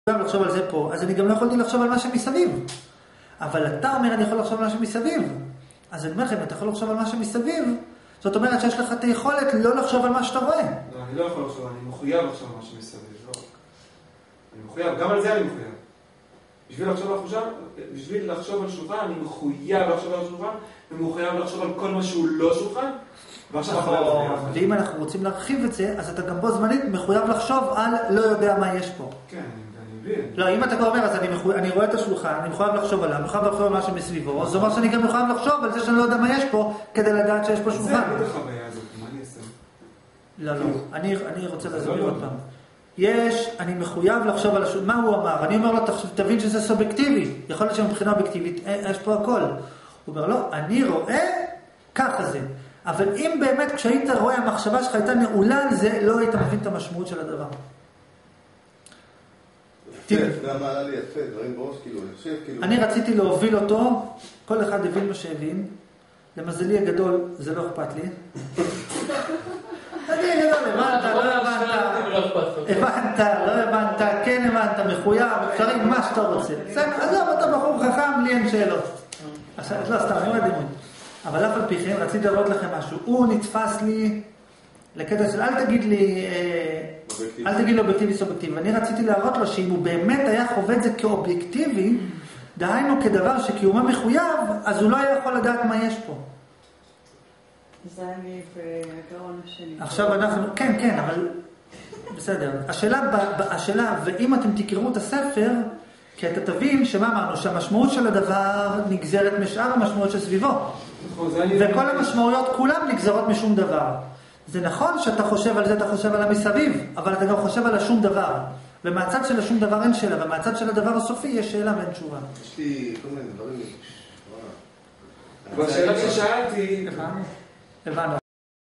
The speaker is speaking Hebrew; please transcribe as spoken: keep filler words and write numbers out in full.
לחשוב על זה פה, אז אני גם לא יכולתי לחשוב על מה שמסביב. אבל אתה אומר, אני יכול לחשוב על מה שמסביב. אז אני אומר לכם, אתה יכול לחשוב על מה שמסביב, זאת אומרת שיש לך את היכולת לא לחשוב על מה שאתה רואה. לא, אני לא יכול לחשוב, אני מחויב לחשוב על מה שמסביב. לא. אני מחויב, גם על זה אני מחויב. בשביל לחשוב על שולחן, בשביל לחשוב על שולחן, אני מחויב לחשוב על שולחן, ומחויב לחשוב על כל מה שהוא לא שולחן, ועכשיו אחרי לחויב. ואם אנחנו רוצים להרחיב את זה, אז אתה גם בו זמנית מחויב לחשוב על לא יודע מה יש פה. כן, אני מבין. לא, אם אתה כבר אומר, אז אני, מחו... אני רואה את השולחן, אני מחויב לחשוב עליו, מחויב לחשוב על מה שמסביבו, זאת אומרת שאני גם מחויב לחשוב על זה שאני לא יודע מה יש פה, כדי לדעת שיש פה שולחן. זה לא החוויה הזאת, מה אני אעשה? לא, לא, אני, אני רוצה להסביר עוד פעם. יש, אני מחויב לחשוב על השולחן, מה הוא אמר? אני אומר לו, תבין שזה סובייקטיבי, יכול להיות שמבחינה אובייקטיבית, יש פה הכל. הוא אומר, לא, אני רואה ככה זה. אבל אם באמת כשהיית רואה המחשבה שלך הייתה נעולה על זה, לא היית מבין את המשמעות של הדבר. יפה, גם מעלה לי יפה, דברים בראש, כאילו, יושב, כאילו... אני רציתי להוביל אותו, כל אחד הבין מה שהבין, למזלי הגדול, זה לא אכפת לי. אני גדול, הבנת, לא הבנת, הבנת, לא הבנת, כן הבנת, מחויב, אפשרי, מה שאתה רוצה. עזוב, אתה בחור חכם, לי אין שאלות. עכשיו, לא סתם, אני אומר דימוי. אבל אף על פי כן, רציתי לראות לכם משהו. הוא נתפס לי לקטע של, אל תגיד לי, אל תגיד לו אובייקטיבי סובייקטיבי. אני רציתי להראות לו שאם הוא באמת היה חווה את זה כאובייקטיבי, דהיינו כדבר שקיומה מחויב, אז הוא לא היה יכול לדעת מה יש פה. זה אני בגאון השני. עכשיו אנחנו, כן, כן, אבל בסדר. השאלה, השאלה, ואם אתם תקראו את הספר, כי אתה תבין שמה אמרנו, שהמשמעות של הדבר נגזרת משאר המשמעות שסביבו. וכל המשמעויות כולם נגזרות משום דבר. זה נכון שאתה חושב על זה, אתה חושב על המסביב, אבל אתה גם חושב על השום דבר. ומהצד של השום דבר אין שאלה, ומהצד של הדבר הסופי יש שאלה ואין תשובה. יש לי כל מיני דברים... בשאלה ששאלתי... הבנו.